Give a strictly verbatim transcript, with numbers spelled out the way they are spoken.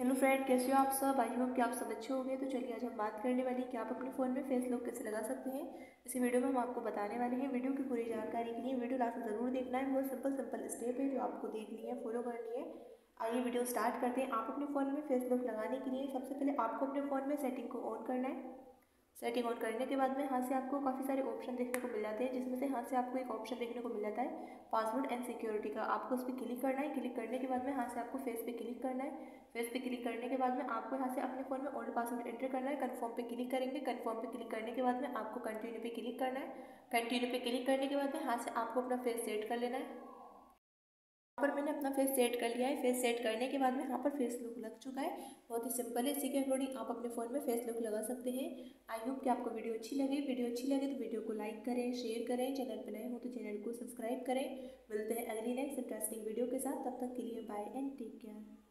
Hello friend, कैसे हो आप सब। आई होप कि आप सब अच्छे होंगे। तो चलिए आज हम बात करने वाले हैं कि आप अपने फ़ोन में फेस लॉक कैसे लगा सकते हैं। इसी वीडियो में हम आपको बताने वाले हैं। वीडियो की पूरी जानकारी के लिए वीडियो लास्ट ज़रूर देखना है। बहुत सिंपल सिंपल स्टेप है जो आपको देखनी है, फॉलो करनी है। आइए वीडियो स्टार्ट करते हैं। आप अपने फ़ोन में फेस लॉक लगाने के लिए सबसे पहले आपको अपने फ़ोन में सेटिंग को ऑन करना है। सेटिंग ऑन करने के बाद में यहाँ से आपको काफ़ी सारे ऑप्शन देखने को मिल जाते हैं, जिसमें से यहाँ से आपको एक ऑप्शन देखने को मिल जाता है पासवर्ड एंड सिक्योरिटी का। आपको उस पर क्लिक करना है। क्लिक करने के बाद में यहाँ से आपको फेस पे क्लिक करना है। फेस पे क्लिक करने के बाद में आपको यहाँ से अपने फ़ोन में ओल्ड पासवर्ड एंटर करना है। कन्फर्म पे क्लिक करेंगे। कन्फर्म पे क्लिक करने के बाद में आपको कंटिन्यू पे क्लिक करना है। कंटिन्यू पे क्लिक करने के बाद में यहाँ से आपको अपना फेस सेट कर लेना है। यहाँ पर मैंने अपना फेस सेट कर लिया है। फेस सेट करने के बाद में यहाँ पर फेस लॉक लग चुका है। बहुत ही सिंपल है। इसी के अकॉर्डिंग आप अपने फ़ोन में फेस लॉक लगा सकते हैं। आई होप कि आपको वीडियो अच्छी लगे। वीडियो अच्छी लगे तो वीडियो को लाइक करें, शेयर करें। चैनल पर नए हो तो चैनल को सब्सक्राइब करें। मिलते हैं अगली नेक्स्ट इंटरेस्टिंग वीडियो के साथ। तब तक के लिए बाय एंड टेक केयर।